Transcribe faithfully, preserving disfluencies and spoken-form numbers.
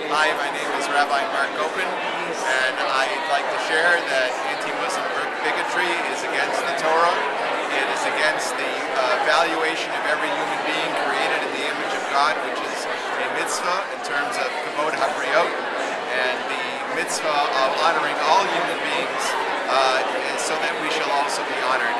Hi, my name is Rabbi Mark Gopin, and I'd like to share that anti-Muslim bigotry is against the Torah. It is against the uh, valuation of every human being created in the image of God, which is a mitzvah in terms of kavod habriot, and the mitzvah of honoring all human beings uh, so that we shall also be honored